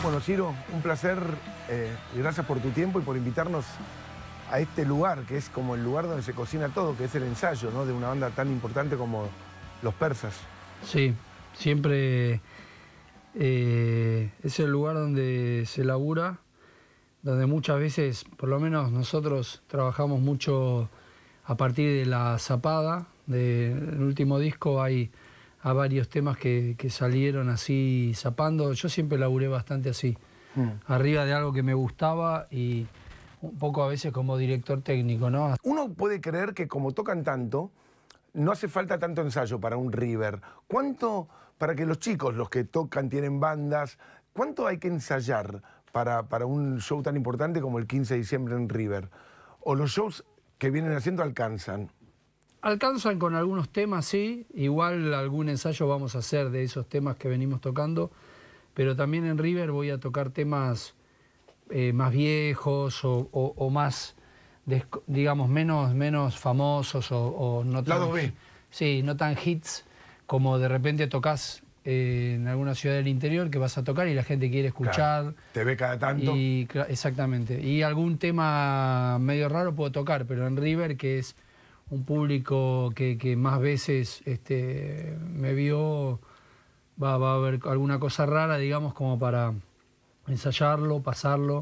Bueno, Ciro, un placer y gracias por tu tiempo y por invitarnos a este lugar, que es como el lugar donde se cocina todo, que es el ensayo, ¿no?, de una banda tan importante como Los Persas. Sí, siempre es el lugar donde se labura, donde muchas veces, por lo menos nosotros trabajamos mucho a partir de la zapada. Del último disco hay varios temas que salieron así zapando. Yo siempre laburé bastante así, arriba de algo que me gustaba y un poco a veces como director técnico, ¿no? Uno puede creer que como tocan tanto, no hace falta tanto ensayo para un River. ¿Cuánto, para que los chicos, los que tocan, tienen bandas, cuánto hay que ensayar para un show tan importante como el 15 de diciembre en River? ¿O los shows que vienen haciendo alcanzan? Alcanzan con algunos temas, sí. Igual algún ensayo vamos a hacer de esos temas que venimos tocando. Pero también en River voy a tocar temas más viejos o más, digamos, menos famosos o no tan... Lado B. Sí, no tan hits como de repente tocas en alguna ciudad del interior que vas a tocar y la gente quiere escuchar. Claro, te ve cada tanto. Exactamente. Y algún tema medio raro puedo tocar, pero en River, que es un público que más veces me vio, va a haber alguna cosa rara, digamos, como para ensayarlo, pasarlo.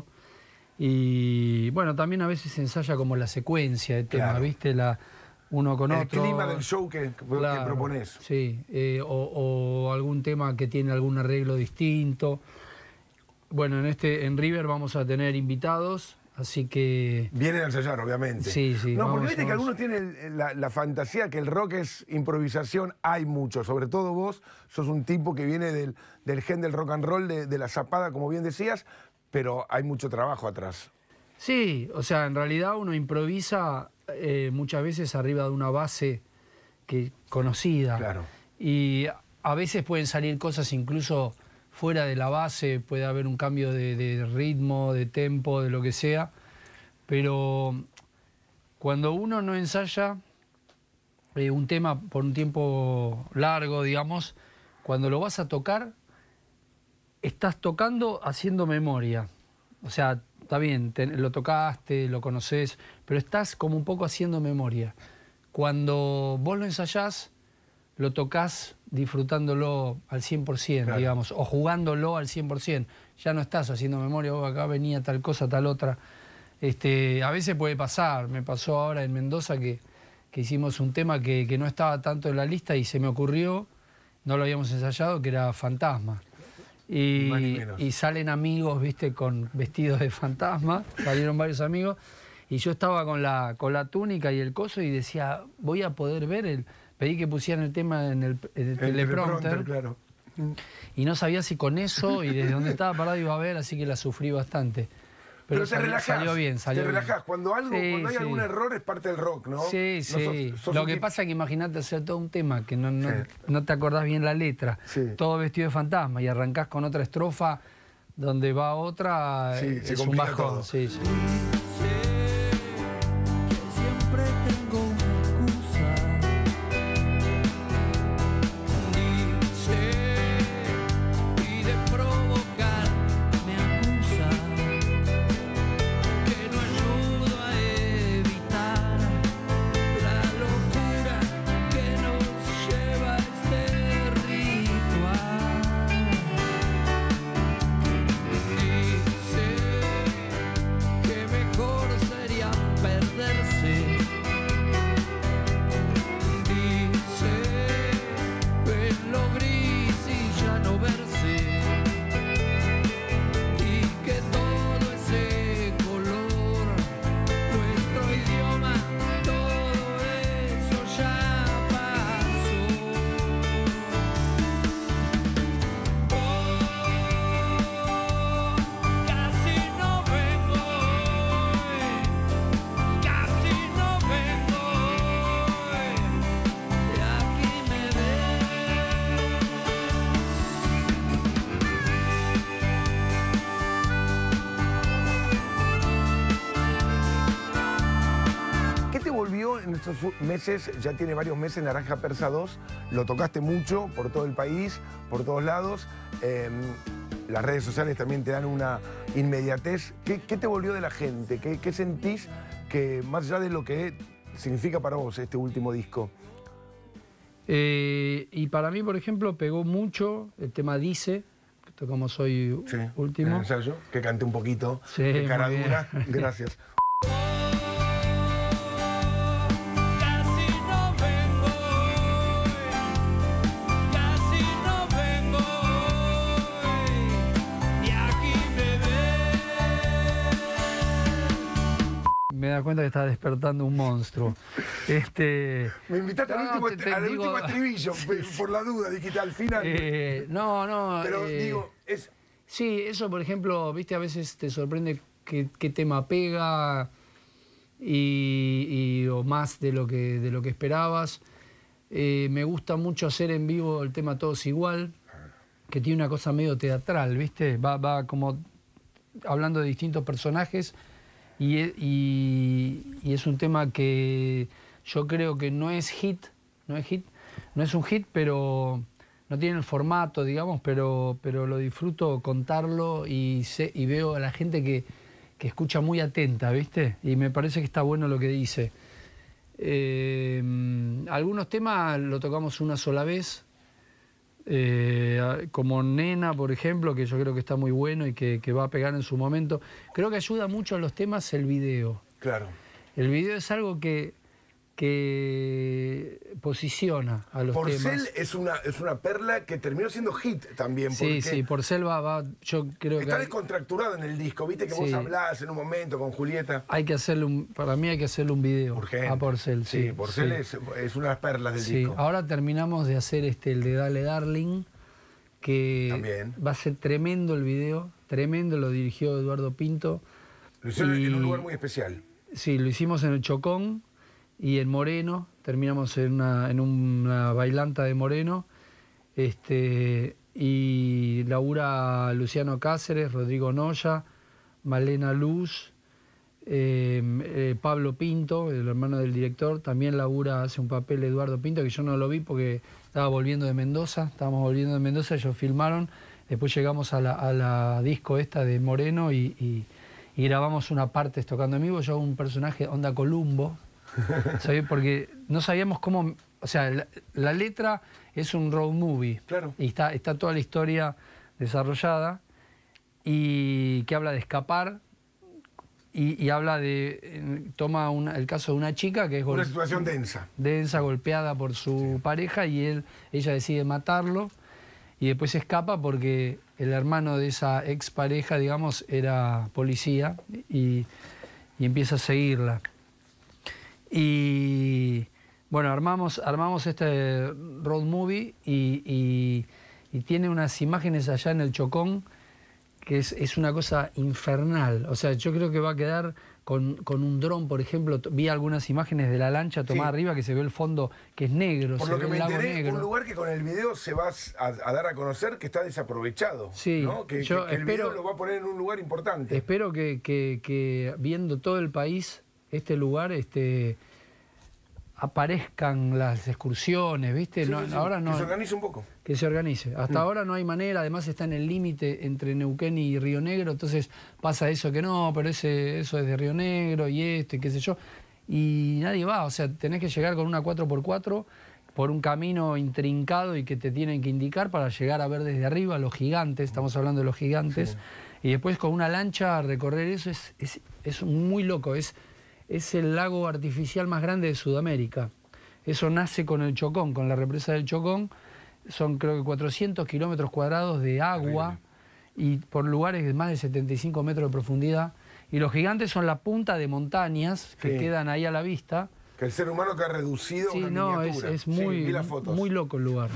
Y bueno, también a veces se ensaya como la secuencia de temas, claro, ¿viste? Uno con otro. El clima del show que propones. Sí, o algún tema que tiene algún arreglo distinto. Bueno, en River vamos a tener invitados, así que... Vienen a ensayar, obviamente. Sí, sí. No, porque viste que algunos tienen la fantasía que el rock es improvisación. Hay mucho, sobre todo vos, sos un tipo que viene del gen del rock and roll, de la zapada, como bien decías, pero hay mucho trabajo atrás. Sí, o sea, en realidad uno improvisa muchas veces arriba de una base conocida. Claro. Y a veces pueden salir cosas incluso fuera de la base, puede haber un cambio de ritmo, de tempo, de lo que sea. Pero cuando uno no ensaya un tema por un tiempo largo, digamos, cuando lo vas a tocar, estás tocando haciendo memoria. O sea, está bien, lo tocaste, lo conocés, pero estás como un poco haciendo memoria. Cuando vos lo ensayás, lo tocas disfrutándolo al 100%, claro, digamos, o jugándolo al 100%. Ya no estás haciendo memoria, oh, acá venía tal cosa, tal otra. A veces puede pasar, me pasó ahora en Mendoza que hicimos un tema que no estaba tanto en la lista y se me ocurrió, no lo habíamos ensayado, que era Fantasma. Y salen amigos, viste, con vestidos de fantasma, salieron varios amigos, y yo estaba con la túnica y el coso y decía, voy a poder ver pedí que pusieran el tema en el teleprompter, claro. Y no sabía si con eso y desde donde estaba parado iba a ver, así que la sufrí bastante. Pero te relajás, salió bien, salió bien. Te relajás. Cuando hay algún error es parte del rock, ¿no? Sí, sí. Lo que pasa es que imagínate hacer todo un tema que no te acordás bien la letra, todo vestido de fantasma, y arrancás con otra estrofa donde va otra, es un bajón. Sí, sí. en estos meses, ya tiene varios meses Naranja Persa 2, lo tocaste mucho por todo el país, por todos lados. las redes sociales también te dan una inmediatez. ¿Qué te volvió de la gente? ¿Qué sentís que, más allá de lo que significa para vos este último disco? Y para mí, por ejemplo, pegó mucho el tema Dice, que tocamos hoy último. En el ensayo, que canté un poquito. Sí, de cara muy dura. bien. Gracias. Me da cuenta que está despertando un monstruo. Me invitaste al último estribillo, por la duda, dijiste al final. No. Pero digo, es... Sí, eso, por ejemplo, viste, a veces te sorprende qué tema pega o más de lo que esperabas. Me gusta mucho hacer en vivo el tema Todos Igual, que tiene una cosa medio teatral, ¿viste? Va como hablando de distintos personajes. Y es un tema que yo creo que no es un hit, pero no tiene el formato, digamos, pero lo disfruto contarlo y veo a la gente que escucha muy atenta, ¿viste? Y me parece que está bueno lo que dice. Algunos temas lo tocamos una sola vez, como Nena, por ejemplo, que yo creo que está muy bueno y que va a pegar en su momento. Creo que ayuda mucho a los temas el video. Claro. El video es algo que posiciona a los temas. Porcel es una perla que terminó siendo hit también. Sí, Porcel yo creo que... Está descontracturado en el disco, viste que vos hablás en un momento con Julieta. Para mí hay que hacerle un video urgente. A Porcel. Sí, Porcel es una de las perlas del disco. Ahora terminamos de hacer el de Dale Darling, que también va a ser tremendo el video, tremendo, lo dirigió Eduardo Pinto. Lo hicieron en un lugar muy especial. Sí, lo hicimos en el Chocón y en Moreno, terminamos en una bailanta de Moreno, y labura Luciano Cáceres, Rodrigo Noya, Malena Luz, Pablo Pinto, el hermano del director, también hace un papel Eduardo Pinto, que yo no lo vi porque estábamos volviendo de Mendoza, ellos filmaron, después llegamos a la disco esta de Moreno y grabamos una parte tocando en vivo. Yo hago un personaje onda Columbo, ¿sabes? Porque no sabíamos cómo... O sea, la letra es un road movie. Claro. Y está toda la historia desarrollada y que habla de escapar y habla toma el caso de una chica que es... Una situación densa. Densa, golpeada por su pareja y ella decide matarlo y después se escapa porque el hermano de esa expareja, digamos, era policía y empieza a seguirla. Y bueno, armamos este road movie y tiene unas imágenes allá en el Chocón que es una cosa infernal. O sea, yo creo que va a quedar con un dron, por ejemplo. Vi algunas imágenes de la lancha tomada arriba que se ve el fondo que es negro. Por lo que me enteré, un lugar que con el video se va a dar a conocer que está desaprovechado. Sí, ¿no? Que el video lo va a poner en un lugar importante. Espero que viendo todo el país, este lugar, aparezcan las excursiones, ¿viste? Ahora no, que se organice un poco. Que se organice. Hasta ahora no hay manera, además está en el límite entre Neuquén y Río Negro, entonces pasa eso que no, pero eso es de Río Negro y qué sé yo, y nadie va, o sea, tenés que llegar con una 4x4 por un camino intrincado y que te tienen que indicar para llegar a ver desde arriba los gigantes, estamos hablando de los gigantes, y después con una lancha recorrer eso es muy loco, es el lago artificial más grande de Sudamérica. Eso nace con el Chocón, con la represa del Chocón. Son creo que 400 kilómetros cuadrados de agua y por lugares de más de 75 metros de profundidad. Y los gigantes son la punta de montañas que quedan ahí a la vista. Que el ser humano que ha reducido una miniatura. Es muy loco el lugar.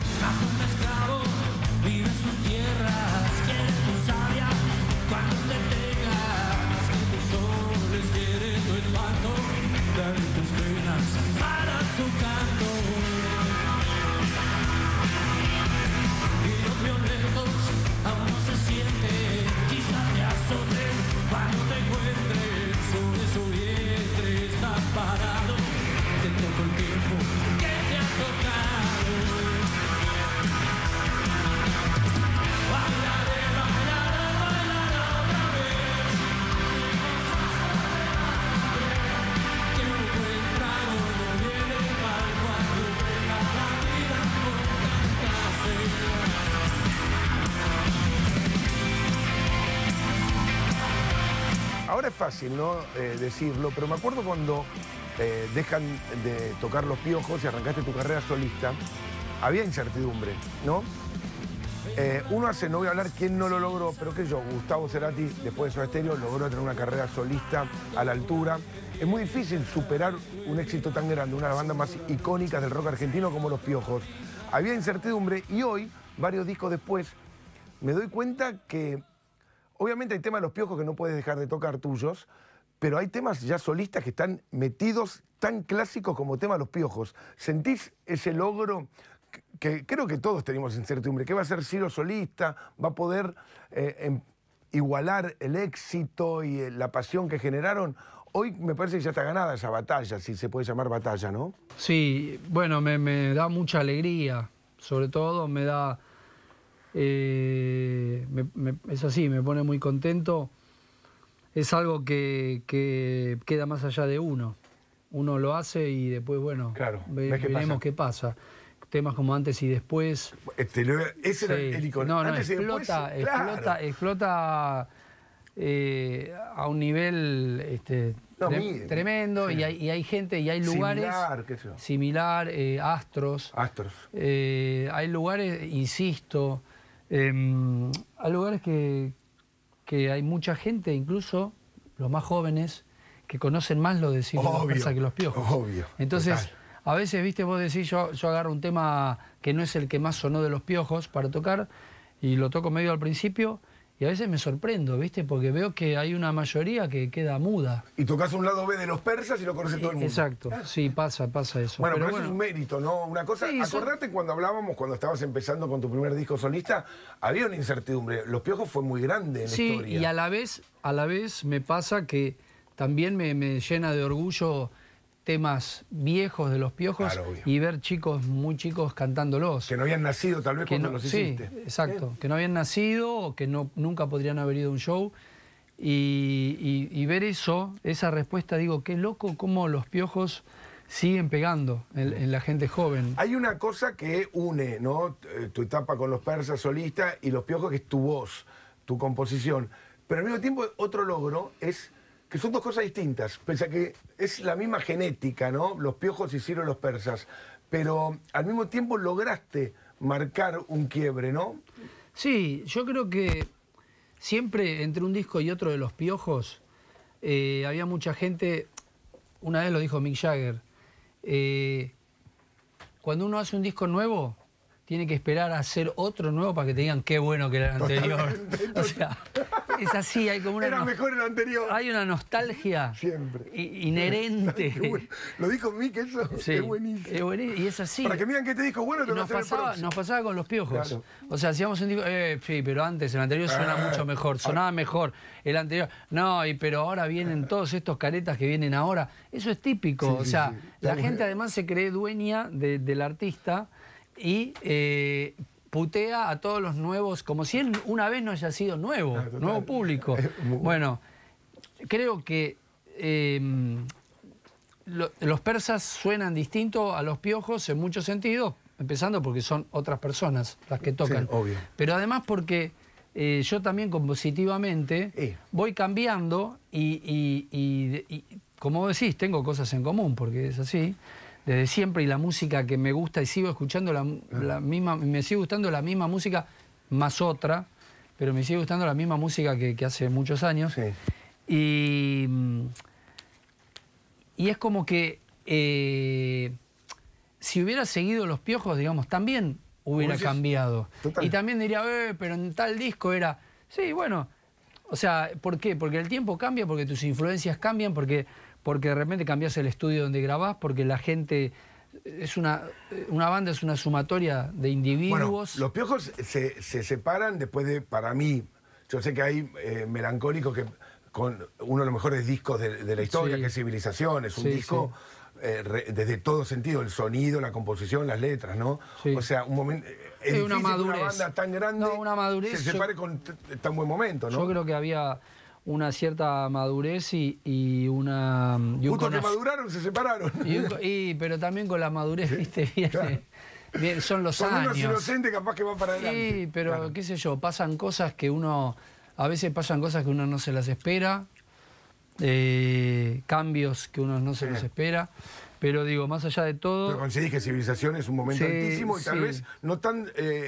ahora es fácil, ¿no? Decirlo, pero me acuerdo cuando dejan de tocar Los Piojos y arrancaste tu carrera solista, había incertidumbre, ¿no? Uno hace, no voy a hablar quién no lo logró, pero que yo, Gustavo Cerati, después de Soda Stereo, logró tener una carrera solista a la altura. Es muy difícil superar un éxito tan grande, una de las bandas más icónicas del rock argentino como Los Piojos. Había incertidumbre y hoy, varios discos después, me doy cuenta que obviamente hay temas de Los Piojos que no puedes dejar de tocar tuyos, pero hay temas ya solistas que están metidos tan clásicos como tema Los Piojos. ¿Sentís ese logro? Que creo que todos tenemos incertidumbre. ¿Qué va a hacer Ciro solista? ¿Va a poder igualar el éxito y la pasión que generaron? Hoy me parece que ya está ganada esa batalla, si se puede llamar batalla, ¿no? Sí, bueno, me da mucha alegría. Sobre todo me da... es así, me pone muy contento. Es algo que queda más allá de uno. Uno lo hace y después, bueno, claro, veremos qué pasa. Temas como Antes y Después. Ese era el icono. No, Antes y después, explota a un nivel tremendo, sí. y hay gente y hay lugares similar, Astros. Hay lugares, insisto, hay lugares que hay mucha gente, incluso los más jóvenes, que conocen más lo de Ciro que Los Piojos. Obvio. Entonces, total. A veces, viste, vos decís, yo agarro un tema que no es el que más sonó de Los Piojos para tocar y lo toco medio al principio y a veces me sorprendo, viste, porque veo que hay una mayoría que queda muda. Y tocas un lado B de Los Persas y lo conoce todo el mundo. Exacto, sí, pasa eso. Bueno, pero eso es un mérito, ¿no? Una cosa, sí, acordate cuando hablábamos, cuando estabas empezando con tu primer disco solista, había una incertidumbre. Los Piojos fue muy grande en la historia. Sí, y a la vez me pasa que también me llena de orgullo temas viejos de Los Piojos, claro, y ver chicos, muy chicos cantándolos. Que no habían nacido tal vez cuando los hiciste. Sí, exacto. Que no habían nacido o que nunca podrían haber ido a un show. Y ver eso, esa respuesta, digo, qué loco cómo Los Piojos siguen pegando en la gente joven. Hay una cosa que une, ¿no? Tu etapa con Los Persas solista y Los Piojos, que es tu voz, tu composición. Pero al mismo tiempo otro logro es que son dos cosas distintas, pese a que es la misma genética, ¿no? Los Piojos y Ciro Los Persas, pero al mismo tiempo lograste marcar un quiebre, ¿no? Sí, yo creo que siempre entre un disco y otro de Los Piojos había mucha gente, una vez lo dijo Mick Jagger, cuando uno hace un disco nuevo, tiene que esperar a hacer otro nuevo para que te digan qué bueno que era el anterior. O sea, es así, hay como una... Era mejor el anterior. Hay una nostalgia siempre inherente. Bueno. Lo dijo Mick, eso sí, es buenísimo. Es buenísimo. Y es así. Para que miren que te dijo, bueno, te nos pasaba con Los Piojos. Claro. O sea, hacíamos un disco, sí, pero antes, el anterior suena mucho mejor, sonaba mejor. El anterior, no, pero ahora vienen todos estos caretas que vienen ahora. Eso es típico. Sí, o sea, sí. La gente además se cree dueña del artista y putea a todos los nuevos, como si él una vez no haya sido nuevo, nuevo público. Bueno, creo que Los Persas suenan distinto a Los Piojos en muchos sentidos, empezando porque son otras personas las que tocan. Sí, obvio. Pero además porque yo también compositivamente voy cambiando y como vos decís, tengo cosas en común, porque es así. Desde siempre, y la música que me gusta, y sigo escuchando la misma, me sigue gustando la misma música, más otra, pero me sigue gustando la misma música que hace muchos años. Sí. Y es como que si hubiera seguido Los Piojos, digamos, también hubiera cambiado. Total. Y también diría, pero en tal disco era... Sí, bueno, o sea, ¿por qué? Porque el tiempo cambia, porque tus influencias cambian, porque de repente cambias el estudio donde grabás, porque la gente... una banda es una sumatoria de individuos. Bueno, Los Piojos se separan después de, para mí, yo sé que hay melancólicos que con uno de los mejores discos de la historia, que es Civilización, es un disco desde todo sentido, el sonido, la composición, las letras, ¿no? Sí. O sea, un momento... Es difícil que una banda tan grande se separe con tan buen momento, ¿no? Yo creo que había una cierta madurez y una... Justo que maduraron, se separaron. Pero también con la madurez, viste, bien, son los años. Cuando uno es inocente, capaz que va para adelante. Sí, pero qué sé yo, pasan cosas que uno... A veces pasan cosas que uno no se las espera cambios que uno no se los espera. Pero digo, más allá de todo... Pero coincidís que Civilización es un momento altísimo y tal vez no tan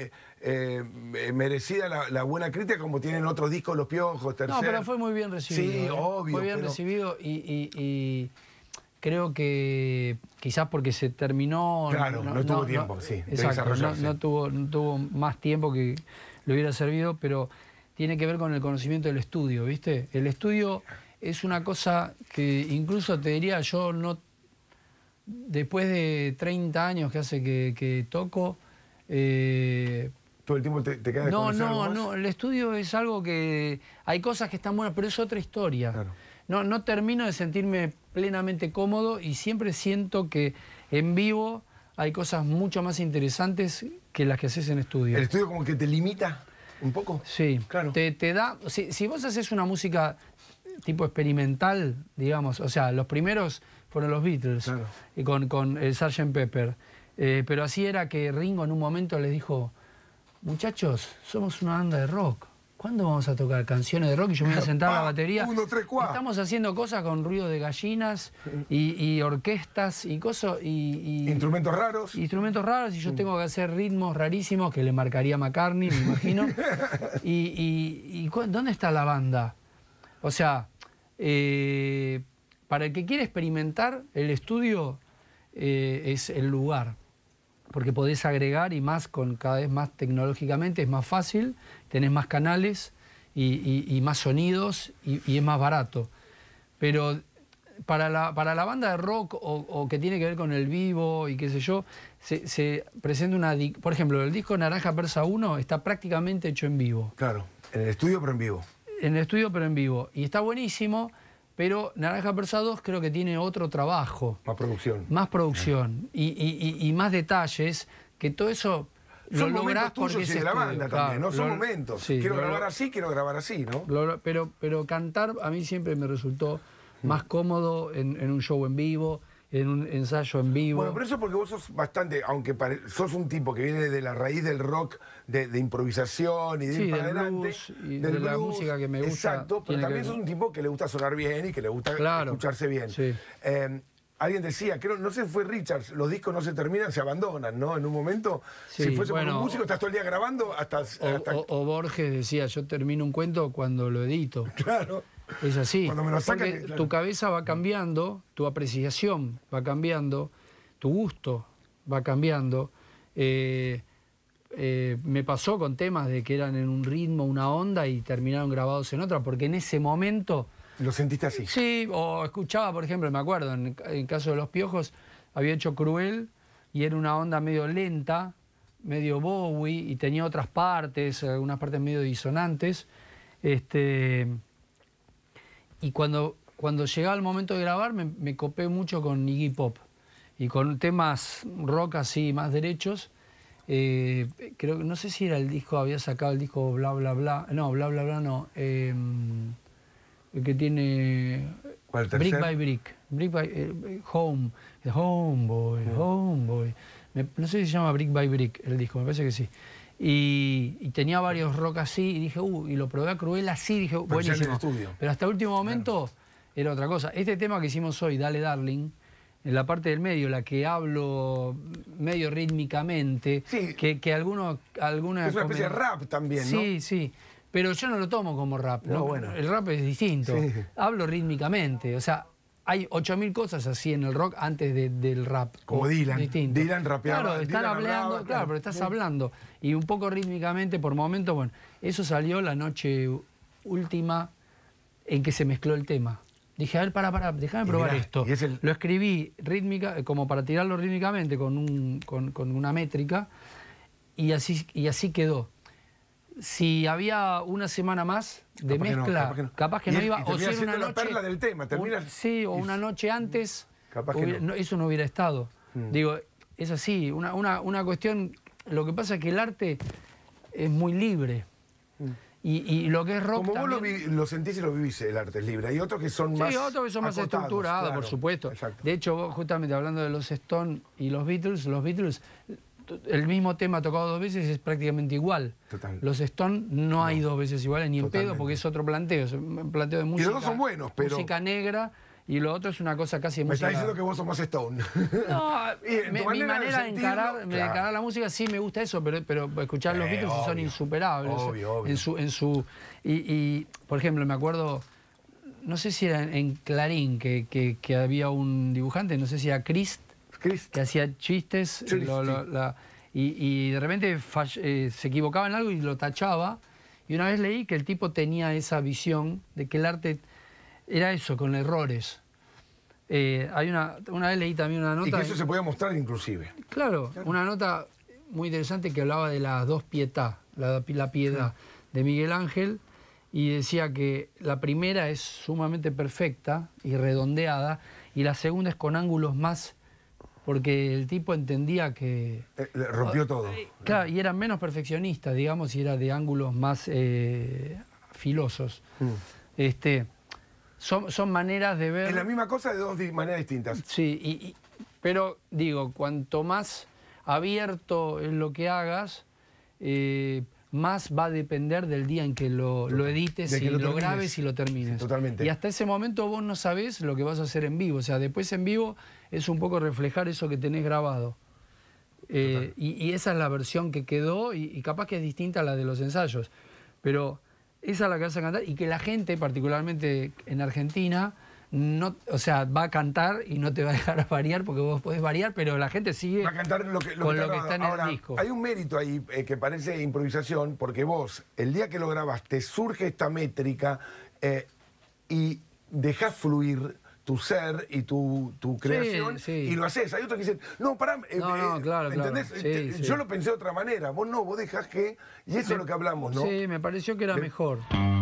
merecida la buena crítica como tienen otros discos, Los Piojos, Tercer. No, pero fue muy bien recibido. Sí, obvio. Fue bien recibido y creo que quizás porque se terminó... Claro, no tuvo tiempo, de desarrollarse. No tuvo más tiempo que le hubiera servido, pero tiene que ver con el conocimiento del estudio, ¿viste? El estudio es una cosa que incluso te diría yo no... Después de 30 años que hace que toco... ¿Todo el tiempo te queda de conocer algo más? No, el estudio es algo que... Hay cosas que están buenas, pero es otra historia. Claro. No termino de sentirme plenamente cómodo y siempre siento que en vivo hay cosas mucho más interesantes que las que haces en estudio. ¿El estudio como que te limita un poco? Sí, claro. Te da... Si vos haces una música tipo experimental, digamos, o sea, los primeros... fueron los Beatles, claro. Y con el Sgt. Pepper. Pero así era que Ringo en un momento les dijo, muchachos, somos una banda de rock. ¿Cuándo vamos a tocar canciones de rock? Y yo me voy a sentar a la batería. 1, 3, 4. Estamos haciendo cosas con ruido de gallinas y orquestas y cosas. Instrumentos raros. Instrumentos raros y yo tengo que hacer ritmos rarísimos que le marcaría a McCartney, me imagino. ¿Dónde está la banda? O sea... para el que quiere experimentar, el estudio es el lugar, porque podés agregar y más cada vez más tecnológicamente, es más fácil, tenés más canales y más sonidos y es más barato. Pero para la banda de rock o que tiene que ver con el vivo y qué sé yo, se presenta una... Por ejemplo, el disco Naranja Persa 1 está prácticamente hecho en vivo. Claro, en el estudio pero en vivo. En el estudio pero en vivo. Y está buenísimo. Pero Naranja Persa 2 creo que tiene otro trabajo. Más producción. Más producción. Y más detalles, que todo eso lo lográs porque es de la banda también, ¿no? Son momentos. Sí, quiero grabar así, ¿no? Pero cantar a mí siempre me resultó más cómodo en un show en vivo, en un ensayo en vivo. Bueno, pero eso porque vos sos bastante, aunque sos un tipo que viene de la raíz del rock, de improvisación y de ir para adelante. Y de la música que me gusta. Exacto, pero también sos un tipo que le gusta sonar bien y que le gusta escucharse bien. Sí. Alguien decía, no sé si fue Richards, los discos no se terminan, se abandonan, ¿no? En un momento, si fuese por un músico, estás todo el día grabando hasta... O Borges decía, yo termino un cuento cuando lo edito. Claro. Es así, cuando me lo sacan, porque tu cabeza va cambiando, tu apreciación va cambiando, tu gusto va cambiando. Me pasó con temas de que eran en un ritmo, una onda y terminaron grabados en otra, porque en ese momento... ¿Lo sentiste así? Sí, o escuchaba, por ejemplo, me acuerdo, en el caso de Los Piojos, había hecho Cruel y era una onda medio lenta, medio Bowie, y tenía otras partes, algunas partes medio disonantes. Y cuando llegaba el momento de grabar me copé mucho con Iggy Pop y con temas rock así más derechos. Creo que no sé si era el disco, había sacado el disco Bla Bla Bla. No, Bla Bla Bla no. El que tiene ¿Cuál, Brick by Brick. Brick by Home. Homeboy, Homeboy. No sé si se llama Brick by Brick el disco, me parece que sí. Y tenía varios rock así y dije, y lo probé a Cruel así, dije, buenísimo. Pero hasta el último momento era otra cosa. Este tema que hicimos hoy, Dale Darling, en la parte del medio, la que hablo medio rítmicamente, sí, que alguna... Es una especie de rap también, ¿no? Sí, sí. Pero yo no lo tomo como rap, ¿no? Bueno. El rap es distinto. Sí. Hablo rítmicamente, o sea... Hay 8000 cosas así en el rock antes del rap. Como Dylan. Distinto. Dylan rapeaba. Claro, están hablando, claro, pero estás hablando. Y un poco rítmicamente, por momentos, bueno, eso salió la noche última en que se mezcló el tema. Dije, a ver, déjame probar esto. Lo escribí rítmica, como para tirarlo rítmicamente con una métrica, y así quedó. Si había una semana más de mezcla, capaz que no iba, o si era una noche, perla del tema, sí, o una noche antes, eso no hubiera estado. Digo, es así, una cuestión, lo que pasa es que el arte es muy libre. Y lo que es rock como también... vos lo sentís y lo vivís, el arte es libre. Hay otros que son más... Sí, otros que son más estructurados, claro, por supuesto. Exacto. De hecho, vos justamente hablando de los Stones y los Beatles el mismo tema tocado 2 veces es prácticamente igual. Total. Los Stones no hay 2 veces iguales ni en pedo, porque es otro planteo, es un planteo de música. Y los dos son buenos, pero... música negra, y lo otro es una cosa casi de Me música... está diciendo que vos sos más Stone. No, Y mi manera de encarar la música sí me gusta eso, pero escuchar los Beatles son insuperables. Obvio. Y, por ejemplo, me acuerdo, no sé si era en Clarín, que había un dibujante, no sé si era Crist, que hacía chistes, y de repente se equivocaba en algo y lo tachaba. Y una vez leí que el tipo tenía esa visión de que el arte era eso, con errores. Hay una vez leí también una nota... Y que eso se podía mostrar inclusive. Claro, una nota muy interesante que hablaba de las dos pietà, la piedad de Miguel Ángel, y decía que la primera es sumamente perfecta y redondeada, y la segunda es con ángulos más... porque el tipo entendía que... rompió todo. Claro, y era menos perfeccionista, digamos, y era de ángulos más filosos. Son maneras de ver... Es la misma cosa de dos maneras distintas. Sí, pero digo, cuanto más abierto es lo que hagas, más va a depender del día en que lo edites, y lo grabes y lo termines. Totalmente. Y hasta ese momento vos no sabés lo que vas a hacer en vivo. O sea, después en vivo es un poco reflejar eso que tenés grabado. Y esa es la versión que quedó, y capaz que es distinta a la de los ensayos. Pero esa es la que vas a cantar, y que la gente, particularmente en Argentina, no, o sea, va a cantar y no te va a dejar variar, porque vos podés variar, pero la gente sigue va a cantar lo que está en el disco. Hay un mérito ahí que parece improvisación, porque vos, el día que lo grabaste, surge esta métrica y dejás fluir tu ser y tu creación, y lo haces. Hay otros que dicen, no, pará, claro, ¿entendés? Claro. Yo lo pensé de otra manera, vos no, vos dejás que... Y eso es lo que hablamos, ¿no? Sí, me pareció que era mejor.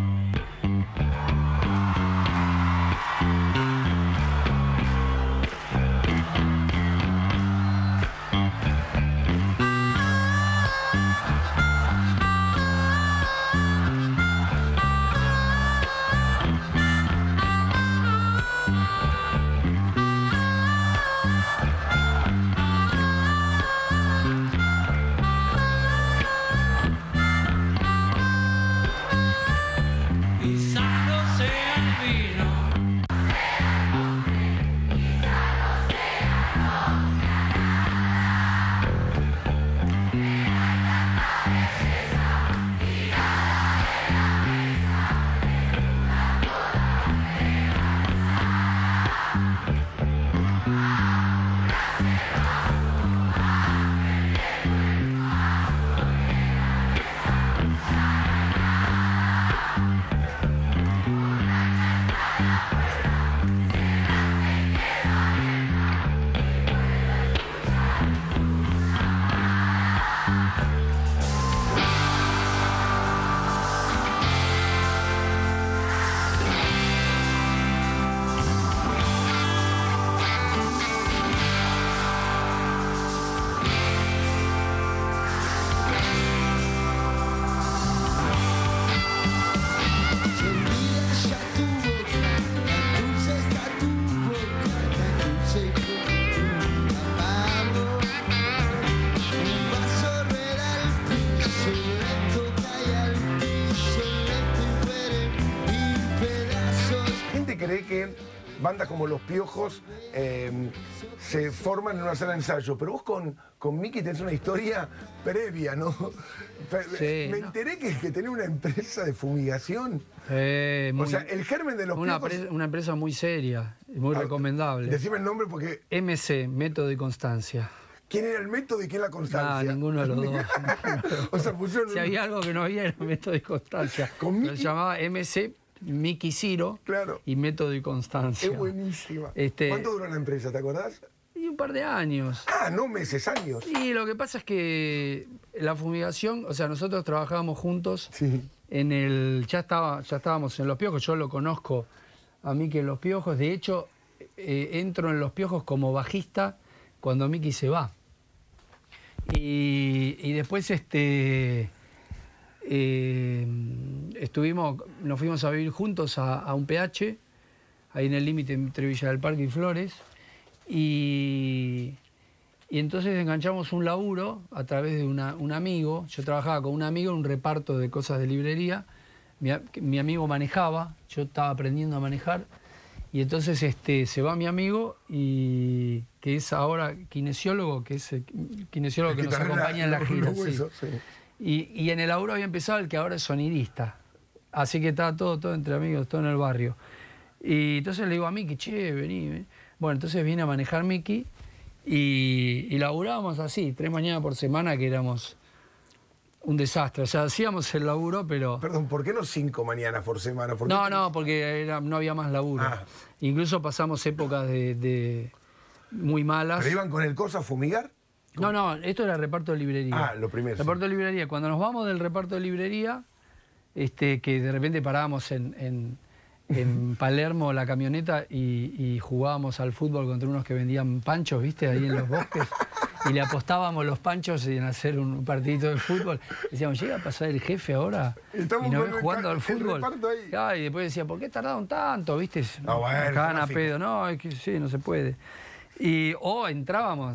Cree que bandas como Los Piojos se forman en una sala de ensayo, pero vos con Miki tenés una historia previa, ¿no? Me enteré que tenés una empresa de fumigación. O sea, el germen de Los Piojos... Una empresa muy seria, muy recomendable. Decime el nombre porque... MC, Método y Constancia. ¿Quién era el método y quién la constancia? Ninguno de los dos. O sea, pusieron... Si había algo que no había, era Método y Constancia. Se llamaba MC... Miki Ciro, y Método y Constancia. Es buenísima. ¿Cuánto duró la empresa, te acordás? Y un par de años. Ah, no meses, años. Y lo que pasa es que la fumigación, o sea, nosotros trabajábamos juntos en el... Ya estábamos en Los Piojos, yo lo conozco a Miki en Los Piojos. De hecho, entro en Los Piojos como bajista cuando Miki se va. Y después nos fuimos a vivir juntos a un PH, ahí en el límite entre Villa del Parque y Flores, y Y entonces enganchamos un laburo a través de un amigo. Yo trabajaba con un amigo en un reparto de cosas de librería. Mi amigo manejaba, yo estaba aprendiendo a manejar. Y entonces se va mi amigo, y que es ahora kinesiólogo, que es el kinesiólogo que nos acompaña en la gira. Sí. Y en el laburo había empezado el que ahora es sonidista. Así que estaba todo entre amigos, todo en el barrio. Y entonces le digo a Miki, che, vení. Bueno, entonces viene a manejar Miki y laburábamos así, 3 mañanas por semana, que éramos un desastre. O sea, hacíamos el laburo, pero... Perdón, ¿por qué no 5 mañanas por semana? No, porque no había más laburo. Incluso pasamos épocas de muy malas. ¿Pero iban con el coso a fumigar? No, esto era reparto de librería. Lo primero. Reparto de librería. Cuando nos vamos del reparto de librería, que de repente parábamos en Palermo la camioneta y jugábamos al fútbol contra unos que vendían panchos, ¿viste? Ahí en los bosques. Y le apostábamos los panchos en hacer un partidito de fútbol. Decíamos, ¿llega a pasar el jefe ahora? Y nos ven jugando al fútbol. Y después decía, ¿por qué tardaron tanto? ¿Viste? Cagan a pedo. No, es que sí, no se puede. O entrábamos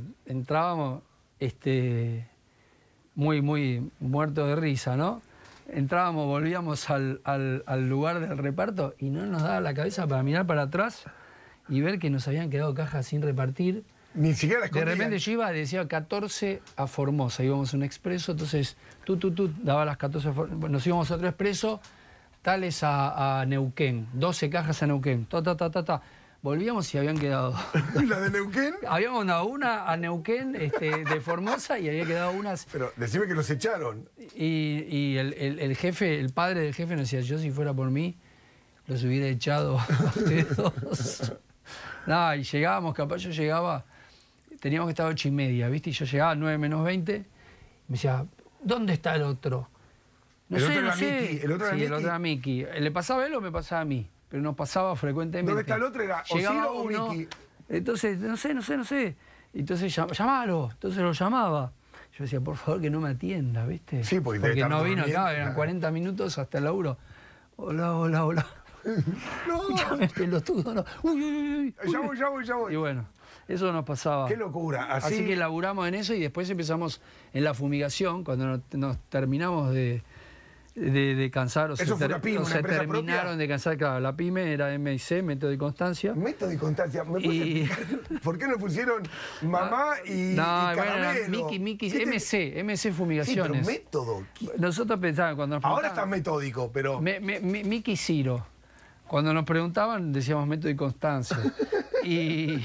muy muertos de risa, ¿no? Entrábamos, volvíamos al lugar del reparto y no nos daba la cabeza para mirar para atrás y ver que nos habían quedado cajas sin repartir. Ni siquiera las escondían. De repente yo iba, decía 14 a Formosa, íbamos a un expreso, entonces daba las 14 a Formosa, nos íbamos a otro expreso, tales a Neuquén, 12 cajas a Neuquén, volvíamos y habían quedado... ¿La de Neuquén? Habíamos dado una a Neuquén de Formosa y había quedado unas... Pero decime que los echaron. Y el jefe, el padre del jefe nos decía, yo si fuera por mí, los hubiera echado a ustedes dos. No, y llegábamos, capaz yo llegaba, teníamos que estar a 8:30, ¿viste? Y yo llegaba a 9 menos 20, y me decía, ¿dónde está el otro? No sé. ¿El otro era Miki? ¿Le pasaba a él o me pasaba a mí? Pero nos pasaba frecuentemente. ¿Dónde está el otro? ¿Era Osiro o Miki? Entonces, no sé. Entonces, llamalo. Entonces lo llamaba. Yo decía, por favor, que no me atienda, ¿viste? Sí, porque no vino acá, eran 40 minutos hasta el laburo. Hola. No. Llame, pelotudo, no. Uy. Ya voy. Y bueno, eso nos pasaba. Qué locura. Así que laburamos en eso y después empezamos en la fumigación, cuando nos terminamos de cansar, o se terminaron de cansar. Claro, la pyme era MIC, Método y Constancia. Método y Constancia. ¿Por qué no pusieron mamá y caramelo? Bueno, Miki, MC Fumigaciones. Sí, pero método. Nosotros pensábamos cuando nos ahora está metódico, pero... Miki Ciro. Cuando nos preguntaban, decíamos Método y Constancia. Y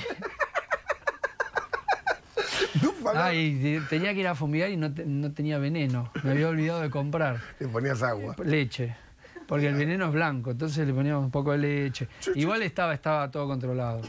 tenía que ir a fumigar y no tenía veneno. Me había olvidado de comprar. Le ponías agua. Leche. Porque el veneno es blanco, entonces le poníamos un poco de leche. Igual estaba todo controlado.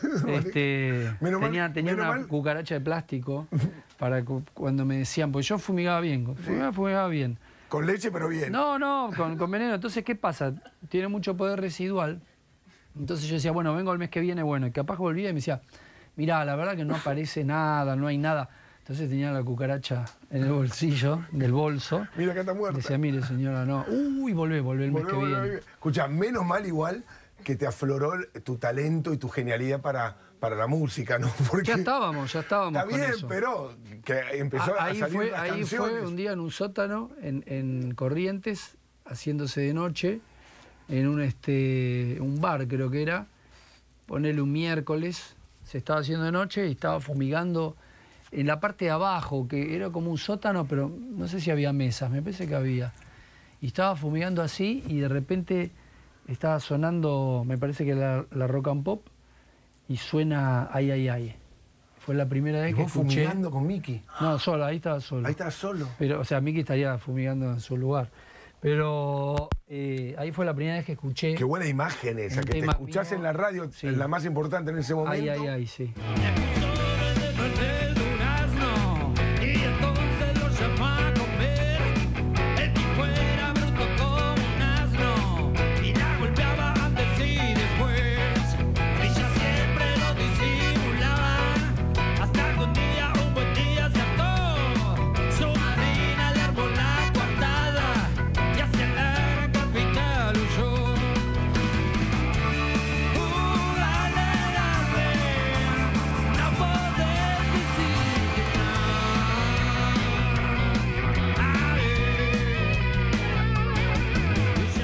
Tenía una cucaracha de plástico para cuando me decían, pues yo fumigaba bien. Fumigaba bien. Con leche, pero bien. No, con veneno. Entonces, ¿qué pasa? Tiene mucho poder residual. Entonces yo decía, bueno, vengo el mes que viene, bueno. Y capaz volvía y me decía, mirá, la verdad que no aparece nada, no hay nada. Entonces tenía la cucaracha en el bolsillo, del bolso. Mira, acá está muerta. Decía, mire, señora, no. Uy, volvé el mes que viene. Escucha, menos mal igual que te afloró tu talento y tu genialidad para la música, ¿no? Porque ya estábamos está con bien, eso. Pero que empezó a salir las ahí canciones. Fue un día en un sótano, en Corrientes, haciéndose de noche, en un bar creo que era, ponele un miércoles, se estaba haciendo de noche y estaba fumigando en la parte de abajo, que era como un sótano, pero no sé si había mesas, me parece que había. Y estaba fumigando así y de repente estaba sonando, me parece que la rock and pop, y suena Ay, ay, ay. Fue la primera vez que escuché. ¿Fumigando con Miki? No, solo, ahí estaba solo. Ahí estaba solo. Pero, o sea, Miki estaría fumigando en su lugar. Pero ahí fue la primera vez que escuché. Qué buena imagen esa, que te escuchás en la radio, sí. En la más importante en ese momento. Ay, ay, ay, sí.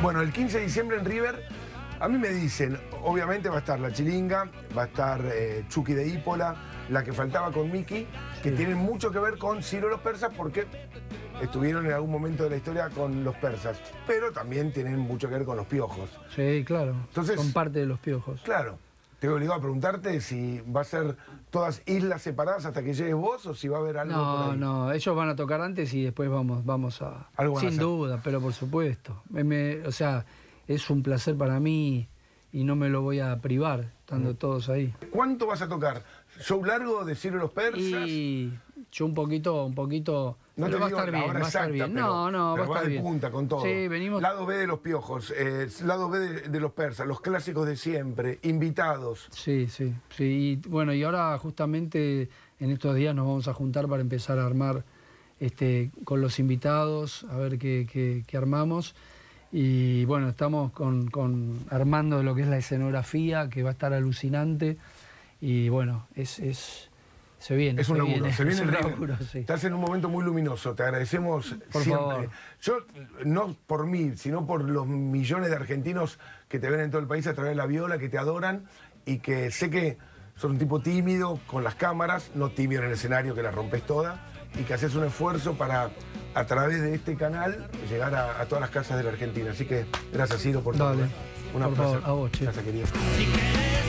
Bueno, el 15 de diciembre en River, a mí me dicen, obviamente va a estar La Chilinga, va a estar Chucky de Ípola, la que faltaba con Miki, que tienen mucho que ver con Ciro los persas porque estuvieron en algún momento de la historia con los persas, pero también tienen mucho que ver con los piojos. Sí, claro. Entonces, son parte de los piojos. Claro. Te he obligado a preguntarte si va a ser todas islas separadas hasta que llegues vos o si va a haber algo por ahí. No, ellos van a tocar antes y después vamos a... Algo van a sin hacer. duda, pero por supuesto. O sea, es un placer para mí y no me lo voy a privar, estando todos ahí. ¿Cuánto vas a tocar? ¿Show largo de Ciro los persas? Y yo un poquito... No pero te va a digo estar la bien, hora va a estar exacta, bien. pero va a estar de bien. punta con todo. Sí, venimos... Lado B de los piojos, lado B de los persas, los clásicos de siempre, invitados. Sí. Y bueno, y ahora justamente en estos días nos vamos a juntar para empezar a armar con los invitados, a ver qué armamos. Y bueno, estamos armando lo que es la escenografía, que va a estar alucinante. Y bueno, se viene. Es un laburo, se viene el River. laburo, sí. Estás en un momento muy luminoso, te agradecemos Por siempre. favor. Yo, no por mí, sino por los millones de argentinos que te ven en todo el país a través de la viola, que te adoran y que sé que sos un tipo tímido con las cámaras, no tímido en el escenario, que la rompes toda, y que haces un esfuerzo para, a través de este canal, llegar a todas las casas de la Argentina. Así que gracias, Ciro, por todo. Dale. Un Por placer. favor, a vos, che. Gracias, querido. Si querés